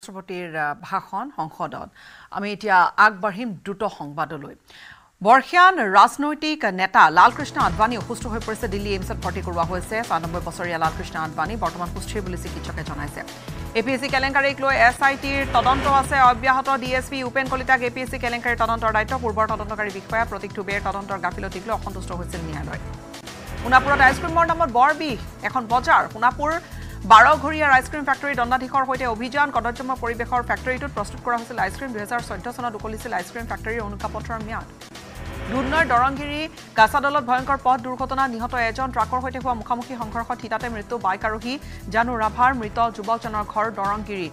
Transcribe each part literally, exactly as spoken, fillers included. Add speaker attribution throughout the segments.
Speaker 1: ৰাষ্ট্ৰপতিৰ ভাষণ সংসদত আমি এতিয়া আগবাঢ়িম দ্ৰুত সংবাদলৈ বৰ্ষিয়ান ৰাজনৈতিক নেতা লালকৃষ্ণ আদৱানী অসুস্থ হৈ পৰিছে দিল্লী এইমছত ভৰ্তি কৰোৱা হৈছে ছয়ানব্বৈ বছৰীয়া লালকৃষ্ণ আদৱানী বৰ্তমান সুস্থিৰ বুলি চিকিৎসকে জনাইছে এপিএসসি কেলেংকাৰীক লৈ এছআইটিৰ তদন্ত আছে অব্যাহত ডিএসপি উপেন কলিতাক এপিএসসি কেলেংকাৰীৰ তদন্তৰ দায়িত্ব পূৰ্বৰ তদন্তকাৰী বিষয়া প্ৰতীক টুবেৰ তদন্তৰ গাফিলতিক লৈ অসন্তুষ্ট হৈছিল ন্যায়ালয় সোণাপুৰত আইচক্ৰীমৰ নামত বৰ বিষ এখন বজাৰ সোণাপুৰ বাৰঘৰীয়া আইচক্ৰীম ফেক্টৰী দণ্ডাধীশৰ সৈতে অভিযান কদৰ্যময় পৰিৱেশৰ ফেক্টৰীটোত প্ৰস্তুত কৰা হৈছিল আইচক্ৰীম দুই হাজাৰ চৈধ্য চনত উকলিছিল আইচক্ৰীম ফেক্টৰীৰ অনুজ্ঞাপত্ৰৰ ম্যাদ দুধনৈৰ দৰংগিৰি কাছাদলত ভয়ংকৰ পথ দুৰ্ঘটনা নিহত এজন ট্ৰাকৰ সৈতে হোৱা মুখামুখি সংঘৰ্ষত হিতাতে মৃত্যু বাইক আৰোহী জানু ৰাভাৰ মৃত যুৱকজনৰ ঘৰ দৰংগিৰিত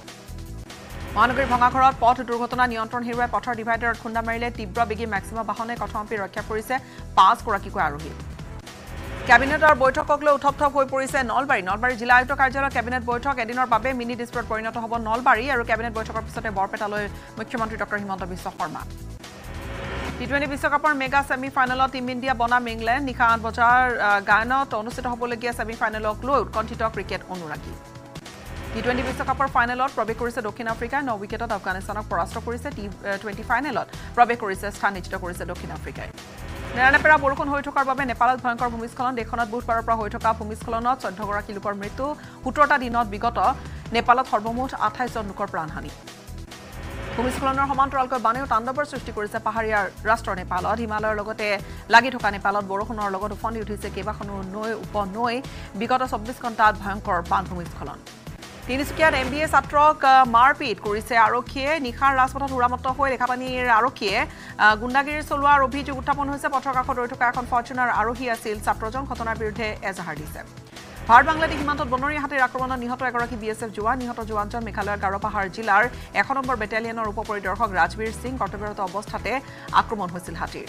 Speaker 1: মহানগৰীৰ ভঙাঘৰত পথ দুৰ্ঘটনা নিয়ন্ত্ৰণ হেৰুৱাই পথৰ ডিভাইডাৰত খুন্দা মাৰিলে তীব্ৰ বেগী মেক্সিমা বাহনে কথমপি ৰক্ষা কৰিছে পাঁচগৰাকীকৈ আৰোহী কেবিনেটৰ বৈঠকক লৈ উত্তপ্ত হৈ পৰিছে নলবাৰী নলবাৰী জিলা আয়ুক্ত কাৰ্যালয়ৰ কেবিনেট বৈঠক এদিনৰ বাবে মিনি ডিস্প্লেত পৰিণত হ'ব নলবাৰী আৰু কেবিনেট বৈঠকৰ পিছতে বৰপেটালৈ মুখ্যমন্ত্ৰী doctor Himanta Biswa Sarma T twenty বিশ্বকাপৰ মেগা ছেমি ফাইনেলত টিম ইণ্ডিয়া বনাম ইংলেণ্ড নিশা আঠ বজাৰ গায়নত অনুষ্ঠিত হ'বলগীয়া ছেমি ফাইনেলক লৈ উৎকণ্ঠিত ক্ৰিকেট অনুৰাগী টি টুৱেণ্টি বিশ্বকাপৰ ফাইনেলত প্ৰৱেশ কৰিছে দক্ষিণ আফ্ৰিকাই ন উইকেটত আফগানিস্তানক পৰাস্ত কৰিছে টি টুৱেণ্টি ফাইনেলত প্ৰৱেশ কৰিছে স্থান নিশ্চিত কৰিছে দক্ষিণ আফ্ৰিকাই নেৰানেপেৰা বৰষুণ হৈ থকাৰ বাবে নেপালত ভয়ংকৰ ভূমিস্খলন দেশখনত বুধবাৰৰ পৰা হৈ থকা ভূমিস্খলনত চৈধ্যগৰাকী লোকৰ মৃত্যু সোতৰটা দিনত বিগত নেপালত সৰ্বমুঠ আঠাইছজন লোকৰ প্ৰাণহানি ভূমিস্খলনৰ সমান্তৰালকৈ বানেও তাণ্ডৱৰ সৃষ্টি কৰিছে পাহাৰীয়া ৰাষ্ট্ৰ নেপালত হিমালয়ৰ লগতে লাগি থকা নেপালত বৰষুণৰ লগত উফন্দি উঠিছে কেইবাখনো নৈ উপনৈ বিগত চৌব্বিছ ঘণ্টাত ভয়ংকৰ বান ভূমিস্খলন তিনিচুকীয়াত এম বি এ ছাত্ৰক মাৰপিট কৰিছে আৰক্ষীয়ে নিশাৰ ৰাজপথত উৰামত্ত হৈ ৰেখাপানীৰ আৰক্ষীয়ে গুণ্ডাগিৰি চলোৱাৰ অভিযোগ উত্থাপন হৈছে পথৰ কাষত ৰৈ থকা এখন ফৰ্চুনাৰ আৰোহী আছিল ছাত্ৰজন ঘটনাৰ বিৰুদ্ধে এজাহাৰ দিছে ভাৰত বাংলাদেশ সীমান্তত বনৰীয়া হাতীৰ আক্ৰমণত নিহত এগৰাকী বি এছ এফ জোৱান নিহত জোৱানজন মেঘালয়ৰ গাৰোপাহাৰ জিলাৰ এক নম্বৰ বেটেলিয়নৰ উপ পৰিদৰ্শক ৰাজবীৰ সিং কৰ্তব্যৰত অৱস্থাতে আক্ৰমণ হৈছিল হাতীৰ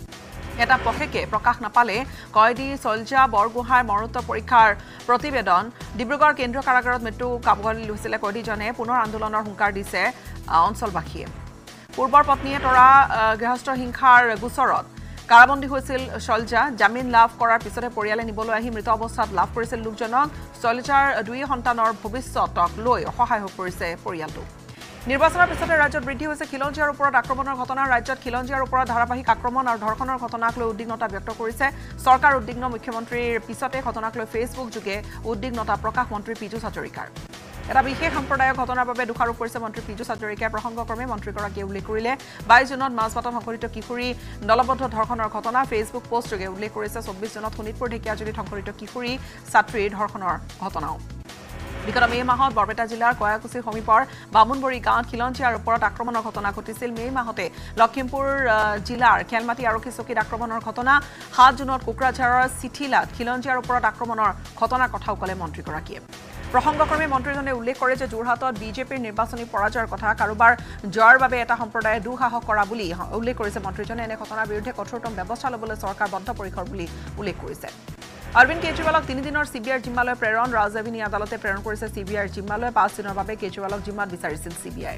Speaker 1: এটা পক্ষে প্ৰকাশ নাপালে কয়দী চলজা বৰগোহাঁই মৰণোত্তৰ পৰীক্ষাৰ প্ৰতিবেদন ডিব্ৰুগড় কেন্দ্ৰীয় কাৰাগাৰত মৃত্যু কাবুলী লৈছিলে কয়দীজনে পুনৰ আন্দোলনৰ হুংকাৰ দিছে অঞ্চলবাসীয়ে পূৰ্বৰ পত্নীয়ে তৰা গৃহস্থ হিংসাৰ গোচৰত কাৰাবন্দী হৈছিল চলজা জামিন লাভ কৰাৰ পিছতে পৰিয়ালে নিবলৈ আহি মৃত অৱস্থাত লাভ কৰিছিল লোকজনক চলজাৰ দুই সন্তানৰ ভৱিষ্যতক লৈ অসহায় হৈ পৰিছে পৰিয়ালটো নিৰ্বাচনৰ পিছতে ৰাজ্যত বৃদ্ধি হৈছে খিলঞ্জীয়াৰ ওপৰত আক্ৰমণৰ ঘটনা ৰাজ্যত খিলঞ্জীয়াৰ ওপৰত ধাৰাবাহিক আক্ৰমণ আৰু ধৰ্ষণৰ ঘটনাক লৈ উদ্বিগ্নতা ব্যক্ত কৰিছে চৰকাৰ উদ্বিগ্ন মুখ্যমন্ত্ৰীৰ পিছতে ঘটনাক লৈ ফেচবুক যোগে উদ্বিগ্নতা প্ৰকাশ মন্ত্ৰী পীযুষ হাজৰিকাৰ এটা বিশেষ সম্প্ৰদায়ৰ ঘটনাৰ বাবে দোষাৰোপ কৰিছে মন্ত্ৰী পীযুষ হাজৰিকাই প্ৰসংগক্ৰমে মন্ত্ৰীগৰাকীয়ে উল্লেখ কৰিলে বাইছ জুনত মাজবাটত সংঘটিত কিশোৰী দলবদ্ধ ধৰ্ষণৰ ঘটনা ফেচবুক পোষ্ট যোগে উল্লেখ কৰিছে চৌব্বিছ জুনত শোণিতপুৰ ঢেকিয়াজুলিত সংঘটিত কিশোৰী ছাত্ৰীৰ ধৰ্ষণৰ ঘটনাও বিগত মে মাহত বৰপেটা জিলাৰ কয়াকুছিৰ সমীপৰ বামুনবৰী গাঁৱত খিলঞ্জীয়াৰ ওপৰত আক্ৰমণৰ ঘটনা ঘটিছিল মে মাহতে লখিমপুৰ জিলাৰ খেলমাটি আৰক্ষী চকীত আক্ৰমণৰ ঘটনা সাত জুনত কোকৰাঝাৰৰ চিঠিলাত খিলঞ্জীয়াৰ ওপৰত আক্ৰমণৰ ঘটনাৰ কথাও ক'লে মন্ত্ৰীগৰাকীয়ে প্ৰসংগক্ৰমে মন্ত্ৰীজনে উল্লেখ কৰে যে যোৰহাটত বিজেপিৰ নিৰ্বাচনী পৰাজয়ৰ কথা কাৰোবাৰ জয়ৰ বাবে এটা সম্প্ৰদায়ে দুঃসাহস কৰা বুলি উল্লেখ কৰিছে মন্ত্ৰীজনে এনে ঘটনাৰ বিৰুদ্ধে কঠোৰতম ব্যৱস্থা ল'বলৈ চৰকাৰ বদ্ধপৰিকৰ বুলি উল্লেখ কৰিছে অৰবিন্দ কেজৰিৱালক তিনিদিনৰ চিবিআইৰ জিম্মালৈ প্ৰেৰণ ৰাজধানী আদালতে প্ৰেৰণ কৰিছে চিবিআইৰ জিম্মালৈ পাঁচ দিনৰ বাবে কেজৰিৱালক জিম্মাত বিচাৰিছিল চিবিআই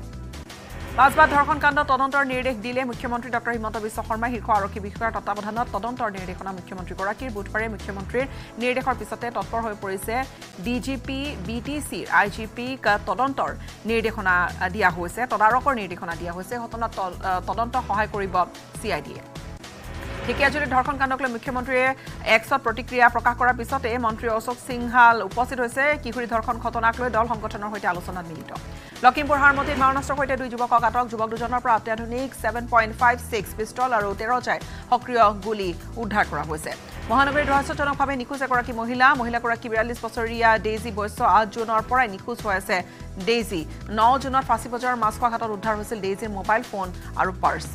Speaker 1: মাজবাট ধৰ্ষণ কাণ্ড তদন্তৰ নিৰ্দেশ দিলে মুখ্যমন্ত্ৰী ডক্টৰ হিমন্ত বিশ্ব শৰ্মাই শীৰ্ষ আৰক্ষী বিষয়াৰ তত্বাৱধানত তদন্তৰ নিৰ্দেশনা মুখ্যমন্ত্ৰীগৰাকীৰ বুধবাৰে মুখ্যমন্ত্ৰীৰ নিৰ্দেশৰ পিছতে তৎপৰ হৈ পৰিছে ডিজিপি বিটিচিৰ আইজিপিক তদন্তৰ নিৰ্দেশনা দিয়া হৈছে তদাৰকৰ নিৰ্দেশনা দিয়া হৈছে ঘটনাত তদন্ত সহায় কৰিব চিআইডিয়ে ঢেকিয়াজুলিৰ ধৰ্ষণ কাণ্ডক লৈ মুখ্যমন্ত্ৰীয়ে এক্সত প্ৰতিক্ৰিয়া প্ৰকাশ কৰাৰ পিছতে মন্ত্ৰী অশোক সিংহাল উপস্থিত হৈছে কিশোৰী ধৰ্ষণ ঘটনাক লৈ দল সংগঠনৰ সৈতে আলোচনাত মিলিত লখিমপুৰ হাৰমতিত মাৰণাস্ত্ৰৰ সৈতে দুই যুৱকক আটক যুৱক দুজনৰ পৰা অত্যাধুনিক seven point five six pistol আৰু তেৰজাই সক্ৰিয় গুলী উদ্ধাৰ কৰা হৈছে মহানগৰীৰ ৰহস্যজনকভাৱে নিখোজ এগৰাকী মহিলা মহিলাগৰাকী বিৰাল্লিছ বছৰীয়া ডেইজি বৈশ্য আঠ জুনৰ পৰাই নিখোজ হৈ আছে ডেইজি ন জুনত ফাঁচী বজাৰৰ মাছখোৱা ঘাটত উদ্ধাৰ হৈছিল ডেইজিৰ মোবাইল ফোন আৰু পাৰ্চ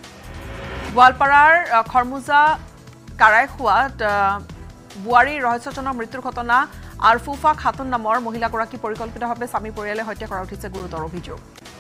Speaker 1: গোৱালপাৰাৰ খৰমুজা কাৰাইখোৱাত বোৱাৰীৰ ৰহস্যজনক মৃত্যুৰ ঘটনা আৰফুফা খাতুন নামৰ মহিলাগৰাকী পৰিকল্পিতভাৱে স্বামী পৰিয়ালে হত্যা কৰা উঠিছে গুৰুতৰ অভিযোগ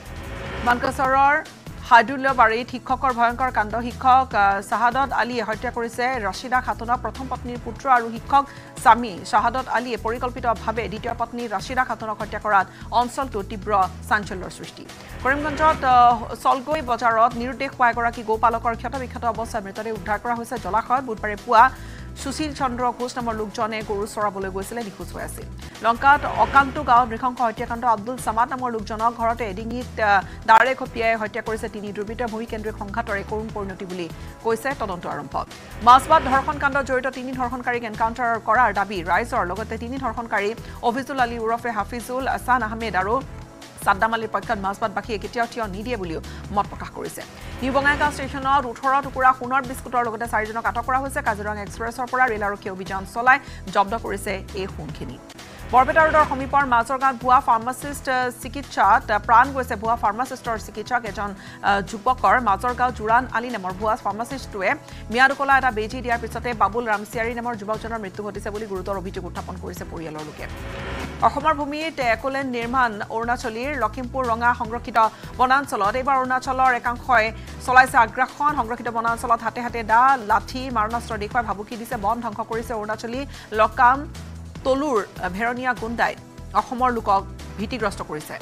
Speaker 1: মানকাছৰৰ হাইদুল্যবাৰীত শিক্ষকৰ ভয়ংকৰ কাণ্ড শিক্ষক শাহাদত আলীয়ে হত্যা কৰিছে ৰছিদা খাতুনক প্ৰথম পত্নীৰ পুত্ৰ আৰু শিক্ষক স্বামী শাহাদত আলীয়ে পৰিকল্পিতভাৱে দ্বিতীয় পত্নী ৰছিদা খাতুনক হত্যা কৰাত অঞ্চলটোত তীব্ৰ চাঞ্চল্যৰ সৃষ্টি কৰিমগঞ্জত চলগৈ বজাৰত নিৰুদ্দেশ হোৱা এগৰাকী গোপালকৰ ক্ষতবিক্ষত অৱস্থাত মৃতদেহ উদ্ধাৰ কৰা হৈছে জলাশয়ত বুধবাৰে পুৱা সুশীল চন্দ্ৰ ঘোষ নামৰ লোকজনে গৰু চৰাবলৈ গৈছিলে নিখোজ হৈ আছিল লংকাত অকান্তু গাঁৱত নৃশংস হত্যাকাণ্ড আব্দুল সামাদ নামৰ লোকজনক ঘৰতে এডিঙিত দাৰে খপিয়াই হত্যা কৰিছে তিনি দুৰ্বৃত্তই ভূমিকেন্দ্ৰিক সংঘাতৰ কৰোণ পৰিণতি বুলি কৈছে তদন্ত আৰম্ভ মাছবাদ ধৰ্ষণ কাণ্ডত জড়িত তিনি ধৰ্ষণকাৰীক এনকাউণ্টাৰ কৰাৰ দাবী ৰাইজৰ লগতে তিনি ধৰ্ষণকাৰী অফিজুল আলী উৰফে হাফিজুল আহছান আহমেদ আৰু সাদ্দাম আলীৰ পক্ষত মাছবাদবাসীয়ে কেতিয়াও থিয় নিদিয়ে বুলিও মত প্ৰকাশ কৰিছে নিউ বঙাইগাঁও ষ্টেচনত ওঠৰ টুকুৰা সোণৰ বিস্কুটৰ লগতে চাৰিজনক আটক কৰা হৈছে কাজিৰঙা এক্সপ্ৰেছৰ পৰা ৰেল আৰক্ষীয়ে অভিযান চলাই জব্দ কৰিছে এই সোণখিনি বৰপেটা ৰোডৰ সমীপৰ মাজৰগাঁৱত ভুৱা ফাৰ্মাচিষ্ট চিকিৎসাত প্ৰাণ গৈছে ভুৱা ফাৰ্মাচিষ্টৰ চিকিৎসক এজন যুৱকৰ মাজৰগাঁও জুৰান আলী নামৰ ভুৱা ফাৰ্মাচিষ্টটোৱে মিয়াদ উকলা এটা বেজী দিয়াৰ পিছতে বাবুল ৰামচিয়াৰী নামৰ যুৱকজনৰ মৃত্যু ঘটিছে বুলি গুৰুতৰ অভিযোগ উত্থাপন কৰিছে পৰিয়ালৰ লোকে অসমৰ ভূমিত একলেন নিৰ্মাণ অৰুণাচলীৰ লখিমপুৰ ৰঙা সংৰক্ষিত বনাঞ্চলত এইবাৰ অৰুণাচলৰ একাংশই চলাইছে আগ্ৰাসন সংৰক্ষিত বনাঞ্চলত হাতে হাতে দা লাঠি মাৰণাস্ত্ৰ দেখুৱাই ভাবুকি দিছে বন ধ্বংস কৰিছে অৰুণাচলী লকাম তলুৰ ভেৰনীয়া গুণ্ডাই অসমৰ লোকক ভীতিগ্ৰস্ত কৰিছে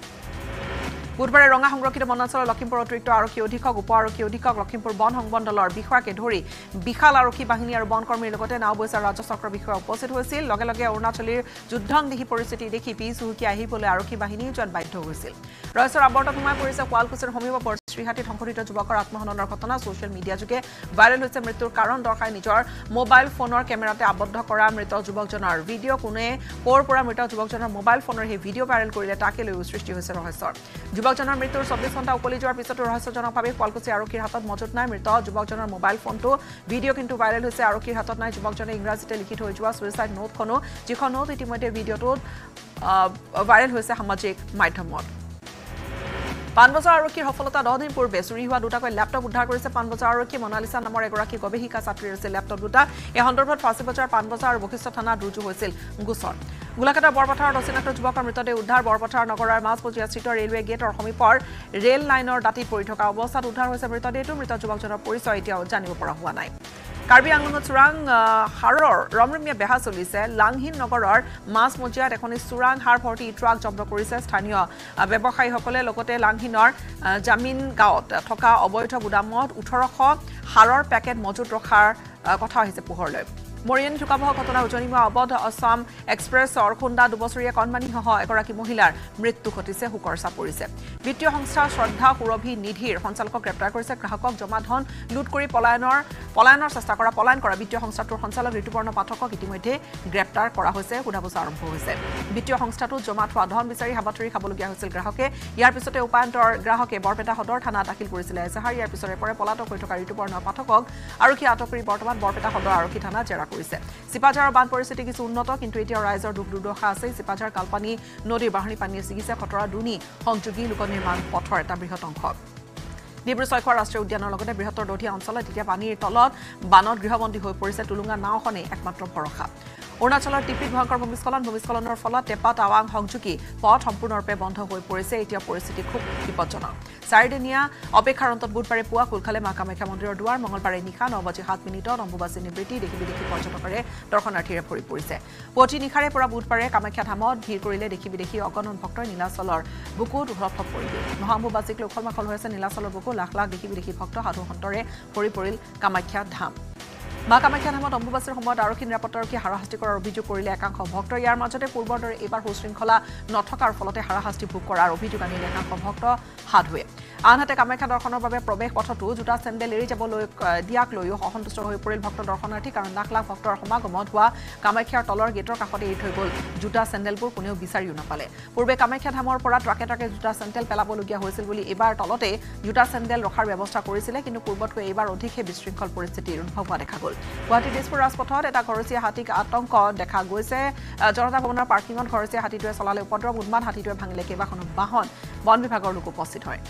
Speaker 1: বুধবাৰে ৰঙা সংৰক্ষিত বনাঞ্চলৰ লখিমপুৰ অতিৰিক্ত আৰক্ষী অধীক্ষক উপ আৰক্ষী অধীক্ষক লখিমপুৰ বন সংবন্ধলৰ বিষয়াকে ধৰি বিশাল আৰক্ষী বাহিনী আৰু বন কৰ্মীৰ লগতে নাওবৈচাৰ ৰাজ্য চক্ৰৰ বিষয়া উপস্থিত হৈছিল লগে লগে অৰুণাচলীৰ যুদ্ধংদেহী পৰিস্থিতি দেখি পিছ হুকি আহিবলৈ আৰক্ষী বাহিনী যোৱাত বাধ্য হৈছিল ৰয়ছৰ আৱৰ্তত সোমাই পৰিছে শুৱালকুছিৰ সমীপ শ্ৰীহাটীত সংঘটিত যুৱকৰ আত্মহননৰ ঘটনা ছ'চিয়েল মিডিয়া যোগে ভাইৰেল হৈছে মৃত্যুৰ কাৰণ দৰ্শাই নিজৰ মোবাইল ফোনৰ কেমেৰাতে আবদ্ধ কৰা মৃত যুৱকজনৰ ভিডিঅ' কোনে ক'ৰ পৰা মৃত যুৱকজনৰ মোবাইল ফোনৰ সেই ভিডিঅ' ভাইৰেল কৰিলে তাকে লৈ সৃষ্টি হৈছে ৰহস্যৰ যুৱকজনৰ মৃত্যুৰ চৌব্বিছ ঘণ্টা উকলি যোৱাৰ পিছতো ৰহস্যজনকভাৱে শুৱালকুছি আৰক্ষীৰ হাতত মজুত নাই মৃত যুৱকজনৰ মোবাইল ফোনটো ভিডিঅ' কিন্তু ভাইৰেল হৈছে আৰক্ষীৰ হাতত নাই যুৱকজনে ইংৰাজীতে লিখি থৈ যোৱা ছুইচাইড নোটখনো যিখন নোট ইতিমধ্যে ভিডিঅ'টোত ভাইৰেল হৈছে সামাজিক মাধ্যমত পানবজাৰ আৰক্ষীৰ সফলতা দহ দিন পূৰ্বে চুৰি হোৱা দুটাকৈ লেপটপ উদ্ধাৰ কৰিছে পানবজাৰ আৰক্ষী মনালিছা নামৰ এগৰাকী গৱেষিকা ছাত্ৰীৰ আছিল লেপটপ দুটা এই সন্দৰ্ভত ফাঁচীবজাৰ পানবজাৰ আৰু বশিষ্ঠ থানাত ৰুজু হৈছিল গোচৰ গোলাঘাটৰ বৰপথাৰত অচিনাক্ত যুৱকৰ মৃতদেহ উদ্ধাৰ বৰপথাৰ নগৰৰ মাজমজিয়া স্থিত ৰেলৱে গেটৰ সমীপৰ ৰেল লাইনৰ দাঁতিত পৰি থকা অৱস্থাত উদ্ধাৰ হৈছে মৃতদেহটো মৃত যুৱকজনৰ পৰিচয় এতিয়াও জানিব পৰা হোৱা নাই কাৰ্বি আংলঙত চোৰাং হাৰৰ ৰমৰমীয়া বেহা চলিছে লাংহিন নগৰৰ মাজমজিয়াত এখনি চোৰাং হাৰ ভৰ্তি ট্ৰাক জব্দ কৰিছে স্থানীয় ব্যৱসায়ীসকলে লগতে লাংহিনৰ জামিন গাঁৱত থকা অবৈধ গুদামত ওঠৰশ হাৰৰ পেকেট মজুত ৰখাৰ কথা আহিছে পোহৰলৈ মৰিয়নী ঠুকাবহ ঘটনা উজনি হোৱা অবধ আছাম এক্সপ্ৰেছৰ খুন্দা দুবছৰীয়া কণমানিসহ এগৰাকী মহিলাৰ মৃত্যু ঘটিছে হুকৰ চাপৰিছে বিত্তীয় সংস্থা শ্ৰদ্ধা সুৰভি নিধিৰ সঞ্চালকক গ্ৰেপ্তাৰ কৰিছে গ্ৰাহকক জমা ধন লুট কৰি পলায়নৰ পলায়নৰ চেষ্টা কৰা পলায়ন কৰা বিত্তীয় সংস্থাটোৰ সঞ্চালক ঋতুপৰ্ণ পাঠকক ইতিমধ্যে গ্ৰেপ্তাৰ কৰা হৈছে সোধাপোছা আৰম্ভ হৈছে বিত্তীয় সংস্থাটোত জমা থোৱা ধন বিচাৰি হাবাথৰি খাবলগীয়া হৈছিল গ্ৰাহকে ইয়াৰ পিছতে উপায়ন্তৰ গ্ৰাহকে বৰপেটা সদৰ থানাত দাখিল কৰিছিলে এজাহাৰ ইয়াৰ পিছৰে পৰে পলাতক হৈ থকা ঋতুপৰ্ণ পাঠকক আৰক্ষী আটক কৰি বৰ্তমান বৰপেটা সদৰ আৰক্ষী থানাত জেৰা কৰিছে সিপাঝাৰৰ বান পৰিস্থিতি কিছু উন্নত কিন্তু এতিয়া ৰাইজৰ দুখ দুৰ্দশা আছে সিপাঝাৰ কালপানী নদীৰ বাঢ়নী পানীয়ে ছিগিছে খতৰা দুনি সংযোগী লোক নিৰ্মাণ পথৰ এটা বৃহৎ অংশ ডিব্ৰু ছয়খোৱা ৰাষ্ট্ৰীয় উদ্যানৰ লগতে বৃহত্তৰ দধিয়া অঞ্চলত এতিয়া পানীৰ তলত বানত গৃহবন্দী হৈ পৰিছে টুলুঙা নাওখনে একমাত্ৰ ভৰসা অৰুণাচলৰ টিপিত ভয়ংকৰ ভূমিস্খলন ভূমিস্খলনৰ ফলত টেপা টাৱাং সংযোগী পথ সম্পূৰ্ণৰূপে বন্ধ হৈ পৰিছে এতিয়া পৰিস্থিতি খুব বিপদজনক চাৰিদিনীয়া অপেক্ষাৰ অন্তত বুধবাৰে পুৱা কুলখালে মা কামাখ্যা মন্দিৰৰ দুৱাৰ মঙলবাৰে নিশা ন বাজি সাত মিনিটত অম্বুবাচী নিবৃত্তি দেখি বিদেশী পৰ্যটকেৰে দৰ্শনাৰ্থীৰে ভৰি পৰিছে পুৱতি নিশাৰে পৰা বুধবাৰে কামাখ্যা ধামত ভিৰ কৰিলে দেখি বিদেশী অগণন ভক্তই নীলাচলৰ বুকুত উলথপ পৰিল মহাম্বুবাচীক লৈ উখল মাখল হৈ আছে নীলাচলৰ বুকু লাখ লাখ দেখি বিদেশী ভক্ত সাধু সন্তৰে ভৰি পৰিল কামাখ্যা ধাম মা কামাখ্যা ধামত অম্বুবাচীৰ সময়ত আৰক্ষী নিৰাপত্তাৰক্ষী হাৰাশাস্তি কৰাৰ অভিযোগ কৰিলে একাংশ ভক্ত ইয়াৰ মাজতে পূৰ্বৰ দৰে এইবাৰ সুশৃংখলা নথকাৰ ফলতে হাৰাশাস্তি ভোগ কৰাৰ অভিযোগ আনিলে একাংশ ভক্ত সাধুৱে আনহাতে কামাখ্যা দৰ্শনৰ বাবে প্ৰৱেশ পথতো জোতা চেণ্ডেল এৰি যাবলৈ দিয়াক লৈও অসন্তুষ্ট হৈ পৰিল ভক্ত দৰ্শনাৰ্থী কাৰণ লাখ লাখ ভক্তৰ সমাগমত হোৱা কামাখ্যাৰ তলৰ গেটৰ কাষতে এৰি থৈ গ'ল জোতা চেণ্ডেলবোৰ কোনেও বিচাৰিও নাপালে পূৰ্বে কামাখ্যা ধামৰ পৰা ট্ৰাকে ট্ৰাকে জোতা চেণ্ডেল পেলাবলগীয়া হৈছিল বুলি এইবাৰ তলতে জোতা চেণ্ডেল ৰখাৰ ব্যৱস্থা কৰিছিলে কিন্তু পূৰ্বতকৈ এইবাৰ অধিকহে বিশৃংখল পৰিস্থিতিৰ উদ্ভৱ হোৱা দেখা গ'ল গুৱাহাটী দিছপুৰ ৰাজপথত এটা ঘৰচীয়া হাতীক আতংক দেখা গৈছে জনতা ভৱনৰ পাৰ্কিঙত ঘৰচীয়া হাতীটোৱে চলালে উপদ্ৰৱ উন্মাদ হাতীটোৱে ভাঙিলে কেইবাখনো বাহন বন বিভাগৰ লোক উপস্থিত হয়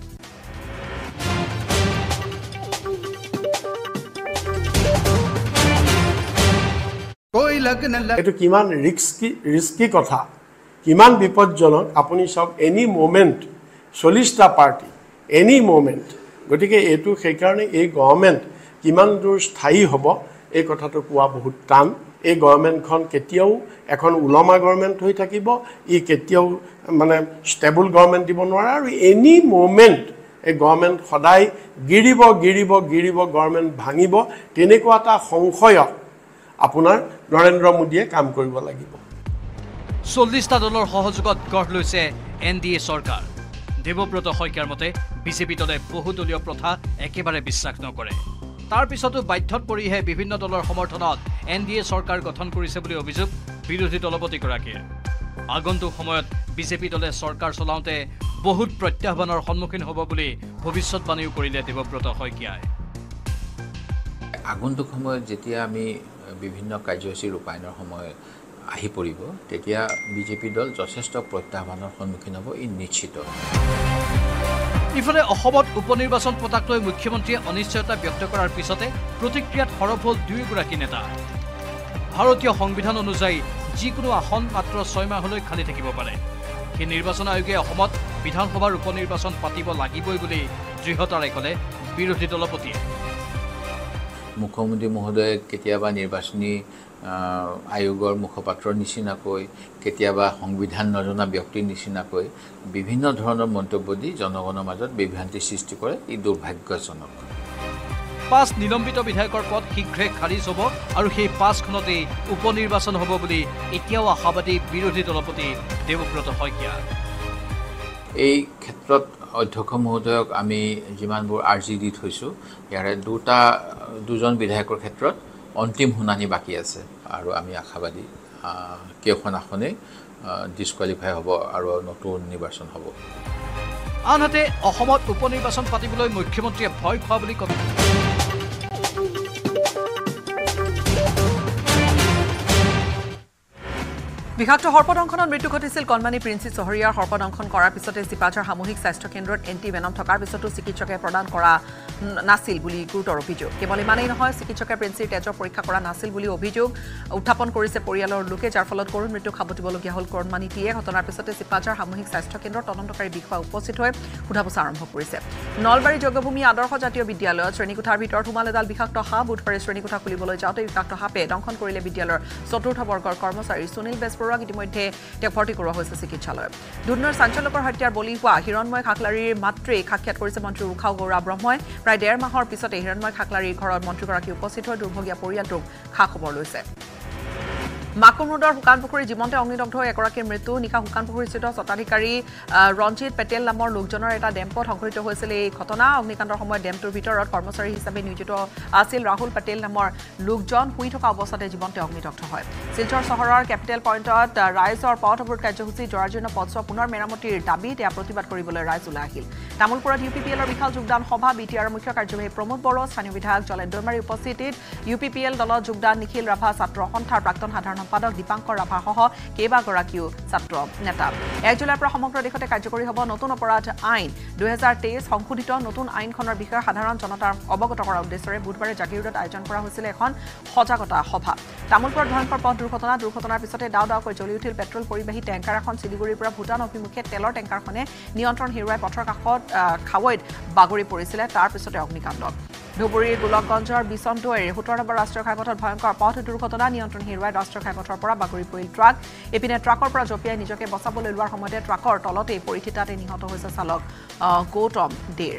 Speaker 2: এইটো কিমান ৰিস্কি ৰিস্কি কথা কিমান বিপদজনক আপুনি চাওক এনি মোমেণ্ট চল্লিছটা পাৰ্টি এনি মোমেণ্ট গতিকে এইটো সেইকাৰণে এই গভৰ্ণমেণ্ট কিমান দূৰ স্থায়ী হ'ব এই কথাটো কোৱা বহুত টান এই গভৰ্ণমেণ্টখন কেতিয়াও এখন উলমা গভৰ্ণমেণ্ট হৈ থাকিব ই কেতিয়াও মানে ষ্টেবল গভৰ্ণমেণ্ট দিব নোৱাৰে আৰু এনি মোমেণ্ট এই গভৰ্ণমেণ্ট সদায় গিৰিব গিৰিব গিৰিব গভৰ্ণমেণ্ট ভাঙিব তেনেকুৱা এটা সংশয়ত আপোনাৰ নৰেন্দ্ৰ মোদীয়ে কাম কৰিব লাগিব
Speaker 3: চল্লিশটা দলৰ সহযোগত গঢ় লৈছে এন ডি এ চৰকাৰ দেৱব্ৰত শইকীয়াৰ মতে বিজেপি দলে বহুদলীয় প্ৰথা একেবাৰে বিশ্বাস নকৰে তাৰ পিছতো বাধ্যত পৰিহে বিভিন্ন দলৰ সমৰ্থনত এন ডি এ চৰকাৰ গঠন কৰিছে বুলি অভিযোগ বিৰোধী দলপতিগৰাকীৰ আগন্তুক সময়ত বিজেপি দলে চৰকাৰ চলাওঁতে বহুত প্ৰত্যাহ্বানৰ সন্মুখীন হ'ব বুলি ভৱিষ্যতবাণীও কৰিলে দেৱব্ৰত শইকীয়াই
Speaker 4: আগন্তুক সময়ত যেতিয়া আমি বিভিন্ন কাৰ্যসূচী ৰূপায়ণৰ সময় আহি পৰিব তেতিয়া বিজেপি দল যথেষ্ট প্ৰত্যাহ্বানৰ সন্মুখীন হ'ব ই নিশ্চিত
Speaker 3: ইফালে অসমত উপনিৰ্বাচন পতাক লৈ মুখ্যমন্ত্ৰীয়ে অনিশ্চয়তা ব্যক্ত কৰাৰ পিছতে প্ৰতিক্ৰিয়াত সৰব হ'ল দুয়োগৰাকী নেতা ভাৰতীয় সংবিধান অনুযায়ী যিকোনো আসন মাত্ৰ ছয় মাহলৈ খালী থাকিব পাৰে সেই নিৰ্বাচন আয়োগে অসমত বিধানসভাৰ উপনিৰ্বাচন পাতিব লাগিবই বুলি দৃঢ়তাৰে ক'লে বিৰোধী দলপতিয়ে
Speaker 4: মুখ্যমন্ত্ৰী মহোদয়ে কেতিয়াবা নিৰ্বাচনী আয়োগৰ মুখপাত্ৰৰ নিচিনাকৈ কেতিয়াবা সংবিধান নজনা ব্যক্তিৰ নিচিনাকৈ বিভিন্ন ধৰণৰ মন্তব্য দি জনগণৰ মাজত বিভ্ৰান্তি সৃষ্টি কৰে ই দুৰ্ভাগ্যজনক
Speaker 3: পাঁচ নিলম্বিত বিধায়কৰ পদ শীঘ্ৰে খাৰিজ হ'ব আৰু সেই পাঁচখনতেই উপনিৰ্বাচন হ'ব বুলি এতিয়াও আশাবাদী বিৰোধী দলপতি দেৱব্ৰত শইকীয়া
Speaker 4: এই ক্ষেত্ৰত অধ্যক্ষ মহোদয়ক আমি যিমানবোৰ আৰ্জি দি থৈছোঁ ইয়াৰে দুটা দুজন বিধায়কৰ ক্ষেত্ৰত অন্তিম শুনানি বাকী আছে আৰু আমি আশাবাদী কেইখন আসনেই ডিছকুৱালিফাই হ'ব আৰু নতুন নিৰ্বাচন হ'ব
Speaker 3: আনহাতে অসমত উপনিৰ্বাচন পাতিবলৈ মুখ্যমন্ত্ৰীয়ে ভয় খোৱা বুলি ক'লে
Speaker 1: বিষাক্ত সৰ্পদংশনত মৃত্যু ঘটিছিল কণমানি প্ৰিন্সি চহৰীয়াৰ সৰ্পদংশন কৰাৰ পিছতে চিপাঝাৰ সামূহিক স্বাস্থ্য কেন্দ্ৰত এণ্টি ভেনম থকাৰ পিছতো চিকিৎসকে প্ৰদান কৰা নাছিল বুলি গুৰুতৰ অভিযোগ কেৱল ইমানেই নহয় চিকিৎসকে প্ৰিন্সিৰ তেজৰ পৰীক্ষা কৰা নাছিল বুলি অভিযোগ উত্থাপন কৰিছে পৰিয়ালৰ লোকে যাৰ ফলত কৰুণ মৃত্যুক সাৱটিবলগীয়া হ'ল কণমানিটিয়ে ঘটনাৰ পিছতে চিপাঝাৰ সামূহিক স্বাস্থ্য কেন্দ্ৰৰ তদন্তকাৰী বিষয়া উপস্থিত হৈ সোধা পোছা আৰম্ভ কৰিছে নলবাৰী যোগভূমি আদৰ্শ জাতীয় বিদ্যালয়ত শ্ৰেণীকোঠাৰ ভিতৰত সোমাল এডাল বিষাক্ত সাপ বুধবাৰে শ্ৰেণীকোঠা খুলিবলৈ যাওঁতে বিষাক্ত সাপে দংশন কৰিলে বিদ্যালয়ৰ চতুৰ্থ বৰ্গৰ কৰ্মচাৰী সুনীল বেজবৰুৱাক ইতিমধ্যে তেওঁক ভৰ্তি কৰোৱা হৈছে চিকিৎসালয়ত দুধনৈৰ চাঞ্চল্যকৰ হত্যাৰ বলি হোৱা হিৰণময় খাকলাৰীৰ মাতৃক সাক্ষাৎ কৰিছে মন্ত্ৰী উষাও গৌৰা ব্ৰহ্মই প্ৰায় ডেৰ মাহৰ পিছতে হিৰণময় খাকলাৰীৰ ঘৰত মন্ত্ৰীগৰাকী উপস্থিত হৈ দুৰ্ভগীয়া পৰিয়ালটোক খা খবৰ লৈছে মাকুম ৰোডৰ শুকানপুখুৰী জীৱন্তে অগ্নিদগ্ধ হৈ এগৰাকীৰ মৃত্যু নিশা শুকানপুখুৰীস্থিত স্বত্বাধিকাৰী ৰঞ্জিত পেটেল নামৰ লোকজনৰ এটা ডেম্পত সংঘটিত হৈছিল এই ঘটনা অগ্নিকাণ্ডৰ সময়ত ডেম্পটোৰ ভিতৰত কৰ্মচাৰী হিচাপে নিয়োজিত আছিল ৰাহুল পেটেল নামৰ লোকজন শুই থকা অৱস্থাতে জীৱন্তে অগ্নিদগ্ধ হয় শিলচৰ চহৰৰ কেপিটেল পইণ্টত ৰাইজৰ পথ অৱৰোধ কাৰ্যসূচী জৰাজীৰ্ণ পথছোৱা পুনৰ মেৰামতিৰ দাবীত এয়া প্ৰতিবাদ কৰিবলৈ ৰাইজ ওলাই আহিল তামোলপুৰত ইউ পি পি এলৰ বিশাল যোগদান সভা বি টি আৰৰ মুখ্য কাৰ্যবাহী প্ৰমোদ বড়ো স্থানীয় বিধায়ক জলেন দৈমাৰীৰ উপস্থিতিত ইউ পি পি এল দলত যোগদান নিখিল ৰাভা ছাত্ৰ সন্থাৰ প্ৰাক্তন সাধাৰণ সম্পাদক দীপাংকৰ ৰাভাসহ কেইবাগৰাকীও ছাত্ৰ নেতা এক জুলাইৰ পৰা সমগ্ৰ দেশতে কাৰ্যকৰী হ'ব নতুন অপৰাধ আইন দুহেজাৰ তেইছ সংশোধিত নতুন আইনখনৰ বিষয়ে সাধাৰণ জনতাৰ অৱগত কৰাৰ উদ্দেশ্যৰে বুধবাৰে জাগিৰোডত আয়োজন কৰা হৈছিল এখন সজাগতা সভা তামোলপুৰত ভয়ংকৰ পথ দুৰ্ঘটনা দুৰ্ঘটনাৰ পিছতে দাও দাওকৈ জ্বলি উঠিল পেট্ৰল পৰিবাহী টেংকাৰ এখন শিলিগুৰিৰ পৰা ভূটান অভিমুখে তেলৰ টেংকাৰখনে নিয়ন্ত্ৰণ হেৰুৱাই পথৰ কাষত খাৱৈত বাগৰি পৰিছিলে তাৰ পিছতে অগ্নিকাণ্ড ধুবুৰীৰ গোলকগঞ্জৰ বিচনদৈৰ সোতৰ নম্বৰ ৰাষ্ট্ৰীয় ঘাইপথত ভয়ংকৰ পথ দুৰ্ঘটনা নিয়ন্ত্ৰণ হেৰুৱাই ৰাষ্ট্ৰীয় ঘাইপথৰ পৰা বাগৰি পৰিল ট্ৰাক এপিনে ট্ৰাকৰ পৰা জঁপিয়াই নিজকে বচাবলৈ লোৱাৰ সময়তে ট্ৰাকৰ তলতেই পৰি থিতাতে নিহত হৈছে চালক গৌতম দেৰ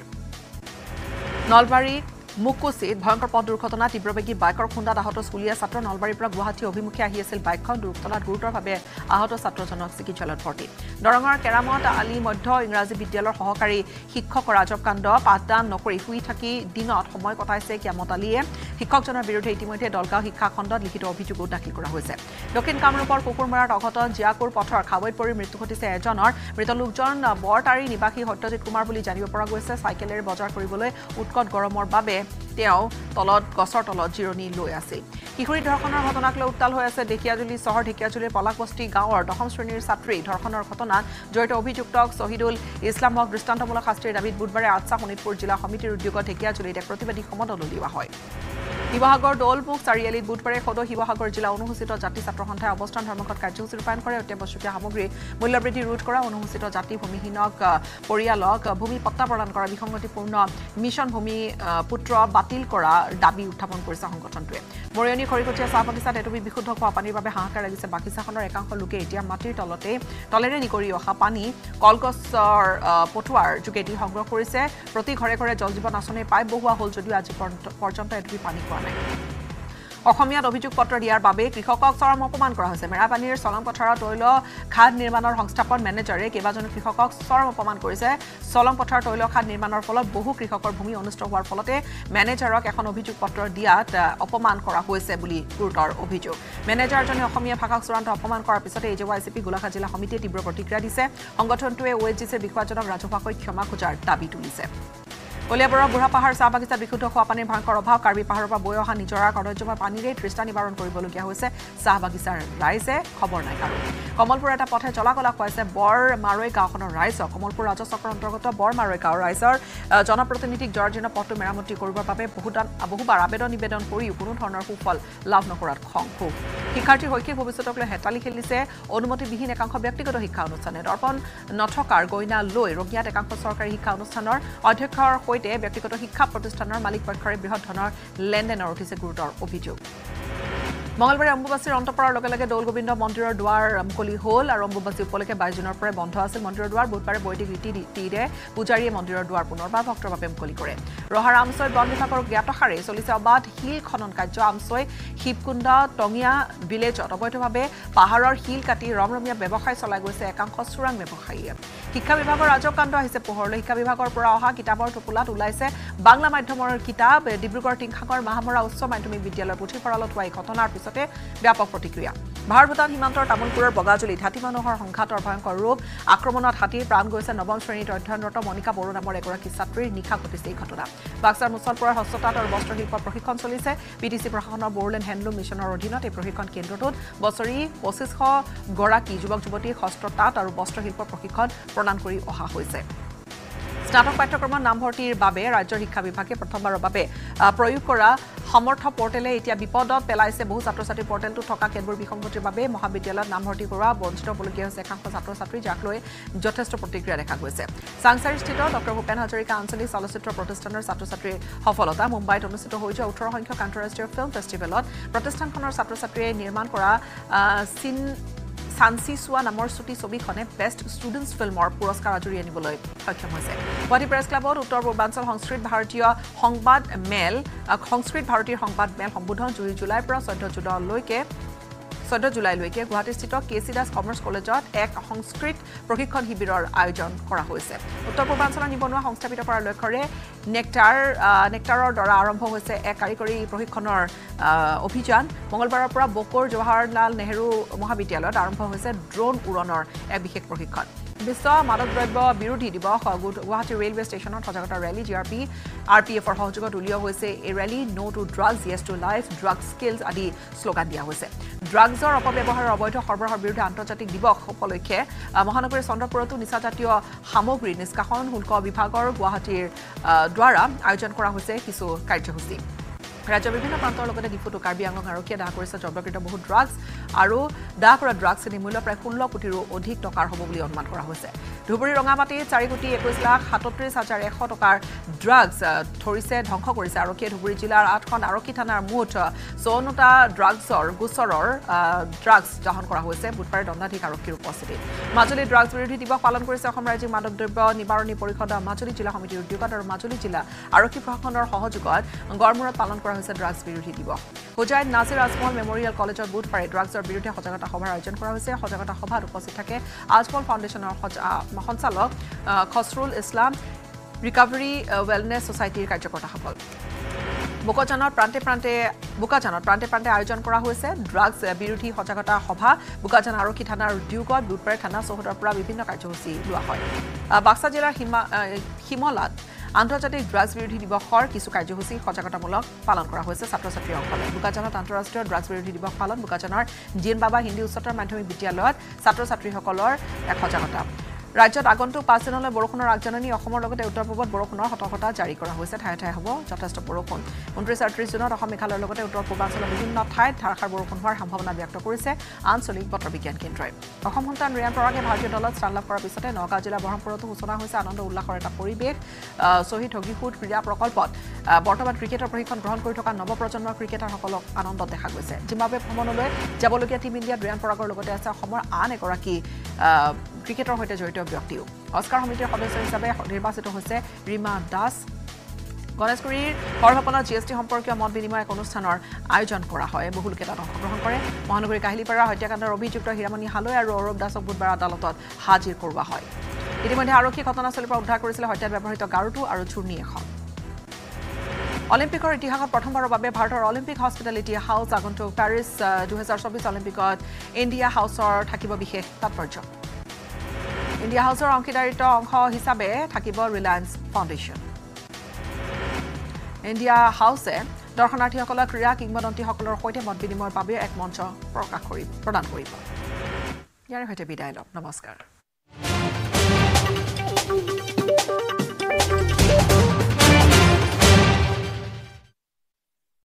Speaker 1: নলবাৰী মুকুচিত ভয়ংকৰ পথ দুৰ্ঘটনা তীব্ৰবেগী বাইকৰ খুন্দাত আহত স্কুলীয়া ছাত্ৰ নলবাৰীৰ পৰা গুৱাহাটী অভিমুখে আহি আছিল বাইকখন দুৰ্ঘটনাত গুৰুতৰভাৱে আহত ছাত্ৰজনক চিকিৎসালয়ত ভৰ্তি দৰঙৰ কেৰামত আলী মধ্য ইংৰাজী বিদ্যালয়ৰ সহকাৰী শিক্ষকৰ ৰাজব কাণ্ড পাঠদান নকৰি শুই থাকি দিনত সময় কটাইছে কিয়ামত আলীয়ে শিক্ষকজনৰ বিৰুদ্ধে ইতিমধ্যে দলগাঁও শিক্ষা খণ্ডত লিখিত অভিযোগো দাখিল কৰা হৈছে দক্ষিণ কামৰূপৰ কুকুৰমৰাত অঘটন জিয়াকুৰ পথৰ খাৱৈত পৰি মৃত্যু ঘটিছে এজনৰ মৃত লোকজন বৰতাৰী নিবাসী সত্যজিৎ কুমাৰ বুলি জানিব পৰা গৈছে চাইকেলেৰে বজাৰ কৰিবলৈ উৎকট গৰমৰ বাবে তেওঁ তলত গছৰ তলত জিৰণি লৈ আছিল কিশোৰী ধৰ্ষণৰ ঘটনাক লৈ উত্তাল হৈ আছে ঢেকিয়াজুলি চহৰ ঢেকিয়াজুলিৰ পলাকবস্তি গাঁৱৰ দশম শ্ৰেণীৰ ছাত্ৰী ধৰ্ষণৰ ঘটনাত জড়িত অভিযুক্তক শহীদুল ইছলামক দৃষ্টান্তমূলক শাস্তিৰ দাবীত বুধবাৰে আটছা শোণিতপুৰ জিলা সমিতিৰ উদ্যোগত ঢেকিয়াজুলিত এক প্ৰতিবাদী সমদল উলিওৱা হয় শিৱসাগৰ দৌলমুখ চাৰিআলিত বুধবাৰে সদৌ শিৱসাগৰ জিলা অনুসূচিত জাতি ছাত্ৰ সন্থাই অৱস্থান ধৰ্মঘট কাৰ্যসূচী ৰূপায়ণ কৰে অত্যাৱশ্যকীয় সামগ্ৰী মূল্যবৃদ্ধি ৰোধ কৰা অনুসূচিত জাতি ভূমিহীনক পৰিয়ালক ভূমি পট্টা প্ৰদান কৰা বিসংগতিপূৰ্ণ মিছন ভূমি পুত্ৰ বাতিল কৰাৰ দাবী উত্থাপন কৰিছে সংগঠনটোৱে মৰিয়নী খৰিকটীয়া চাহ বাগিচাত এটুপি বিশুদ্ধ খোৱা পানীৰ বাবে হাহাকাৰ লাগিছে বাগিচাখনৰ একাংশ লোকে এতিয়া মাটিৰ তলতে তলেৰে নিকৰি অহা পানী কলগছৰ পটুৱাৰ যোগেদি সংগ্ৰহ কৰিছে প্ৰতি ঘৰে ঘৰে জল জীৱন আঁচনিৰ পাইপ বহুৱা হ'ল যদিও আজি পৰ্যন্ত এটুপি পানী খোৱা নাই অসমীয়াত অভিযোগ পত্ৰ দিয়াৰ বাবে কৃষকক চৰম অপমান কৰা হৈছে মেৰাপানীৰ চলং পথাৰত তৈল খাদ নিৰ্মাণৰ সংস্থাপন মেনেজাৰে কেইবাজন কৃষকক চৰম অপমান কৰিছে চলং পথাৰ তৈল খাদ নিৰ্মাণৰ ফলত বহু কৃষকৰ ভূমি অনিষ্ট হোৱাৰ ফলতে মেনেজাৰক এখন অভিযোগ পত্ৰ দিয়াত অপমান কৰা হৈছে বুলি গুৰুতৰ অভিযোগ মেনেজাৰজনে অসমীয়া ভাষাক চূড়ান্ত অপমান কৰাৰ পিছতে A J Y C P Golaghat জিলা সমিতিয়ে তীব্ৰ প্ৰতিক্ৰিয়া দিছে সংগঠনটোৱে অ' এইচ জি চিৰ বিষয়াজনক ৰাজহুৱাকৈ ক্ষমা খোজাৰ দাবী তুলিছে কলিয়াবৰৰ বুঢ়াপাহাৰ চাহ বাগিচাত বিশুদ্ধ খোৱা পানীৰ ভয়ংকৰ অভাৱ কাৰ্বি পাহাৰৰ পৰা বৈ অহা নিজৰা কদৰ্যময় পানীৰে তৃষ্ণা নিবাৰণ কৰিবলগীয়া হৈছে চাহ বাগিচাৰ ৰাইজে খবৰ নাই কাৰো কমলপুৰ এটা পথে চলাকলা খুৱাইছে বৰ মাৰৈ গাঁওখনৰ ৰাইজক কমলপুৰ ৰাজচক্ৰৰ অন্তৰ্গত বৰ মাৰৈ গাঁৱৰ ৰাইজৰ জনপ্ৰতিনিধিক জৰ্জীৰ্ণ পথটো মেৰামতি কৰিবৰ বাবে বহুদান বহুবাৰ আবেদন নিবেদন কৰিও কোনো ধৰণৰ সুফল লাভ নকৰাত খং ক্ষোভ শিক্ষাৰ্থীৰ শৈক্ষিক ভৱিষ্যতক লৈ হেতালি খেলিছে অনুমতিবিহীন একাংশ ব্যক্তিগত শিক্ষা অনুষ্ঠানে দৰ্পণ নথকাৰ গইনা লৈ ৰঙিয়াত একাংশ চৰকাৰী শিক্ষা অনুষ্ঠানৰ অধ্যক্ষৰ সৈতে ব্যক্তিগত শিক্ষা প্ৰতিষ্ঠানৰ মালিক পক্ষৰে বৃহৎ ধনৰ লেনদেনৰ উঠিছে গুৰুতৰ অভিযোগ মঙলবাৰে অম্বুবাচীৰ অন্ত পৰাৰ লগে লগে দৌল গোবিন্দ মন্দিৰৰ দুৱাৰ মুকলি হ'ল আৰু অম্বুবাচী উপলক্ষে বাইছ জুনৰ পৰাই বন্ধ আছিল মন্দিৰৰ দুৱাৰ বুধবাৰে বৈদিক ৰীতি নীতিৰে পূজাৰীয়ে মন্দিৰৰ দুৱাৰ পুনৰবাৰ ভক্তৰ বাবে মুকলি কৰে ৰহাৰ আমছৈ বন বিভাগৰ জ্ঞাতসাৰে চলিছে অবাধ শিল খনন কাৰ্য আমছৈ শিৱকুণ্ড টঙিয়া ভিলেজত অবৈধভাৱে পাহাৰৰ শিল কাটি ৰমৰমীয়া ব্যৱসায় চলাই গৈছে একাংশ চোৰাং ব্যৱসায়ীয়ে শিক্ষা বিভাগৰ ৰাজকাণ্ড আহিছে পোহৰলৈ শিক্ষা বিভাগৰ পৰা অহা কিতাপৰ টোপোলাত ওলাইছে বাংলা মাধ্যমৰ কিতাপ ডিব্ৰুগড় টিংখাঙৰ মাহামৰা উচ্চ মাধ্যমিক বিদ্যালয়ৰ পুথিভঁৰালত হোৱা এই ঘটনাৰ পিছতে ব্যাপক প্ৰতিক্ৰিয়া ভাৰত ভূটান সীমান্তৰ তামোলপুৰৰ বগাজুলিত হাতী মানুহৰ সংঘাতৰ ভয়ংকৰ ৰূপ আক্ৰমণত হাতীৰ প্ৰাণ গৈছে নৱম শ্ৰেণীত অধ্যয়নৰত মণিকা বড়ো নামৰ এগৰাকী ছাত্ৰীৰ নিশা ঘটিছে এই ঘটনা বাক্সাৰ মুছলপুৰৰ হস্ততাঁত আৰু বস্ত্ৰশিল্পৰ প্ৰশিক্ষণ চলিছে বি টি চি প্ৰশাসনৰ বড়োলেণ্ড হেণ্ডলুম মিছনৰ অধীনত এই প্ৰশিক্ষণ কেন্দ্ৰটোত বছৰি পঁচিছশ গৰাকী যুৱক যুৱতীক হস্ততাঁত আৰু বস্ত্ৰশিল্পৰ প্ৰশিক্ষণ প্ৰদান কৰি অহা হৈছে স্নাতক পাঠ্যক্ৰমত নামভৰ্তিৰ বাবে ৰাজ্যৰ শিক্ষা বিভাগে প্ৰথমবাৰৰ বাবে প্ৰয়োগ কৰা সমৰ্থ পৰ্টেলে এতিয়া বিপদত পেলাইছে বহু ছাত্ৰ ছাত্ৰী পৰ্টেলটো থকা কেতবোৰ বিসংগতিৰ বাবে মহাবিদ্যালয়ত নামভৰ্তি কৰা বঞ্চিত হ'বলগীয়া হৈছে একাংশ ছাত্ৰ ছাত্ৰী যাক লৈ যথেষ্ট প্ৰতিক্ৰিয়া দেখা গৈছে চাংচাৰীস্থিত ডক্টৰ ভূপেন হাজৰিকা আঞ্চলিক চলচ্চিত্ৰ প্ৰতিষ্ঠানৰ ছাত্ৰ ছাত্ৰীৰ সফলতা মুম্বাইত অনুষ্ঠিত হৈ যোৱা ওঠৰ সংখ্যক আন্তঃৰাষ্ট্ৰীয় ফিল্ম ফেষ্টিভেলত প্ৰতিষ্ঠানখনৰ ছাত্ৰ ছাত্ৰীয়ে নিৰ্মাণ কৰা চিন সানচিচুৱা নামৰ ছুটি ছবিখনে বেষ্ট ষ্টুডেণ্টছ ফিল্মৰ পুৰস্কাৰ আজৰি আনিবলৈ সক্ষম হৈছে গুৱাহাটী প্ৰেছ ক্লাবত উত্তৰ পূৰ্বাঞ্চল সংস্কৃত ভাৰতীয় সংবাদ মেল সংস্কৃত ভাৰতীয় সংবাদ মেল সম্বোধন দুই জুলাইৰ পৰা চৈধ্য জুলাইলৈকে চৈধ্য জুলাইলৈকে গুৱাহাটীস্থিত কে চি দাস কমাৰ্চ কলেজত এক সংস্কৃত প্ৰশিক্ষণ শিবিৰৰ আয়োজন কৰা হৈছে উত্তৰ পূৰ্বাঞ্চলৰ নিবনুৱা সংস্থাপিত কৰাৰ লক্ষ্যৰে নেক্টাৰ নেক্টাৰৰ দ্বাৰা আৰম্ভ হৈছে এক কাৰিকৰী প্ৰশিক্ষণৰ অভিযান মঙলবাৰৰ পৰা বকৰ জৱাহৰলাল নেহৰু মহাবিদ্যালয়ত আৰম্ভ হৈছে ড্ৰোন উৰণৰ এক বিশেষ প্ৰশিক্ষণ বিশ্ব মাদক দ্ৰব্য বিৰোধী দিৱস গুৱাহাটী ৰেলৱে ষ্টেচনত সজাগতা rally G R P R P এফৰ সহযোগত উলিওৱা হৈছে এই rally no' to drugs yes to life drug skills আদি শ্লোগান দিয়া হৈছে ড্ৰাগছৰ অপব্যৱহাৰৰ অবৈধ সৰবৰাহৰ বিৰুদ্ধে আন্তৰ্জাতিক দিৱস উপলক্ষে মহানগৰীৰ চন্দ্ৰপুৰতো নিচাজাতীয় সামগ্ৰী নিষ্কাশন শুল্ক বিভাগৰ গুৱাহাটীৰ দ্বাৰা আয়োজন কৰা হৈছে কিছু কাৰ্যসূচী ৰাজ্যৰ বিভিন্ন প্ৰান্তৰ লগতে ডিফুটো কাৰ্বি আংলং আৰক্ষীয়ে দাহ কৰিছে জব্দকৃত বহু ড্ৰাগছ আৰু দাহ কৰা ড্ৰাগছখিনিৰ মূল্য প্ৰায় ষোল্ল কোটিৰো অধিক টকাৰ হ'ব বুলি অনুমান কৰা হৈছে ধুবুৰী ৰঙামাটিত চাৰি কোটি একৈছ লাখ সাতত্ৰিছ হাজাৰ এশ টকাৰ ড্ৰাগছ ধৰিছে ধ্বংস কৰিছে আৰক্ষীয়ে ধুবুৰী জিলাৰ আঠখন আৰক্ষী থানাৰ মুঠ চৌৱন্নটা ড্ৰাগছৰ গোচৰৰ ড্ৰাগছ দহন কৰা হৈছে বুধবাৰে দণ্ডাধীশ আৰক্ষীৰ উপস্থিতিত মাজুলী ড্ৰাগছ বিৰোধী দিৱস পালন কৰিছে অসম ৰাজ্যিক মাদক দ্ৰব্য নিবাৰণী পৰিষদ মাজুলী জিলা সমিতিৰ উদ্যোগত আৰু মাজুলী জিলা আৰক্ষী প্ৰশাসনৰ সহযোগত গড়মূৰত পালন কৰা হৈছে ড্ৰাগছ বিৰোধী দিৱস হোজাইত নাজিৰ আজমল মেমৰিয়েল কলেজত বুধবাৰে ড্ৰাগছৰ বিৰুদ্ধে সজাগতা সভাৰ আয়োজন কৰা হৈছে সজাগতা সভাত উপস্থিত থাকে আজমল ফাউণ্ডেশ্যনৰ সঞ্চালক খছৰুল ইছলাম ৰিকভাৰী ৱেলনেছ ছ'চাইটিৰ কাৰ্যকৰ্তাসকল বোকাজানত প্ৰান্তে প্ৰান্তে বোকাজানত প্ৰান্তে প্ৰান্তে আয়োজন কৰা হৈছে ড্ৰাগছ বিৰোধী সজাগতা সভা বোকাজান আৰক্ষী থানাৰ উদ্যোগত বুধবাৰে থানা চৌহদৰ পৰা বিভিন্ন কাৰ্যসূচী লোৱা হয় বাক্সা জিলাৰ শিমলাত আন্তৰ্জাতিক ড্ৰাগছ বিৰোধী দিৱসৰ কিছু কাৰ্যসূচী সজাগতামূলক পালন কৰা হৈছে ছাত্ৰ ছাত্ৰীৰ অংশলৈ বোকাজানত আন্তঃৰাষ্ট্ৰীয় ড্ৰাগছ বিৰোধী দিৱস পালন বোকাজানৰ জিন বাবা হিন্দী উচ্চতৰ মাধ্যমিক বিদ্যালয়ত ছাত্ৰ ছাত্ৰীসকলৰ এক সজাগতা ৰাজ্যত আগন্তুক পাঁচ দিনলৈ বৰষুণৰ আগজাননী অসমৰ লগতে উত্তৰ পূবত বৰষুণৰ সতৰ্কতা জাৰি কৰা হৈছে ঠায়ে ঠায়ে হ'ব যথেষ্ট বৰষুণ ঊনত্ৰিছ আৰু ত্ৰিছ জুনত অসম মেঘালয়ৰ লগতে উত্তৰ পূৰ্বাঞ্চলৰ বিভিন্ন ঠাইত ধাৰাসাৰ বৰষুণ হোৱাৰ সম্ভাৱনা ব্যক্ত কৰিছে আঞ্চলিক বতৰ বিজ্ঞান কেন্দ্ৰই অসম সন্তান ৰিয়ান পৰাগে ভাৰতীয় দলত স্থান লাভ কৰাৰ পিছতে নগাঁও জিলাৰ ব্ৰহ্মপুৰতো সূচনা হৈছে আনন্দ উল্লাসৰ এটা পৰিৱেশ শ্বহীদ হগীসুদ ক্ৰীড়া প্ৰকল্পত বৰ্তমান ক্ৰিকেটৰ প্ৰশিক্ষণ গ্ৰহণ কৰি থকা নৱপ্ৰজন্মৰ ক্ৰিকেটাৰসকলক আনন্দত দেখা গৈছে জিম্বাবৱে ভ্ৰমণলৈ যাবলগীয়া টীম ইণ্ডিয়াত ৰিয়ান পৰাগৰ লগতে আছে অসমৰ আন এগৰাকী ক্ৰিকেটৰ সৈতে জড়িত ব্যক্তিও অস্কাৰ সমিতিৰ সদস্য হিচাপে নিৰ্বাচিত হৈছে ৰীমা দাস গণেশগুৰিৰ সৰভপনা জি এছ টি সম্পৰ্কীয় মত বিনিময় এক অনুষ্ঠানৰ আয়োজন কৰা হয় বহু লোকে তাত অংশগ্ৰহণ কৰে মহানগৰী কাহিলীপাৰা হত্যাকাণ্ডৰ অভিযুক্ত হীৰামণি হালৈ আৰু অৰূপ দাসক বুধবাৰ আদালতত হাজিৰ কৰোৱা হয় ইতিমধ্যে আৰক্ষী ঘটনাস্থলীৰ পৰা উদ্ধাৰ কৰিছিলে হত্যাত ব্যৱহৃত গাৰুটো আৰু চূৰ্ণী এখন অলিম্পিকৰ ইতিহাসত প্ৰথমবাৰৰ বাবে ভাৰতৰ অলিম্পিক হস্পিটেলিটি হাউচ আগন্তুক পেৰিছ দুহেজাৰ চৌবিছ অলিম্পিকত ইণ্ডিয়া হাউচৰ থাকিব বিশেষ তাৎপৰ্য ইণ্ডিয়া হাউচৰ অংশীদাৰিত্ব অংশ হিচাপে থাকিব ৰিলায়েন্স ফাউণ্ডেশ্যন ইণ্ডিয়া হাউচে দৰ্শনাৰ্থীসকলক ক্ৰীড়া কিংবদন্তীসকলৰ সৈতে মত বিনিময়ৰ বাবে এক মঞ্চ প্ৰকাশ কৰিব প্ৰদান কৰিব ইয়াৰ সৈতে বিদায় লওক নমস্কাৰ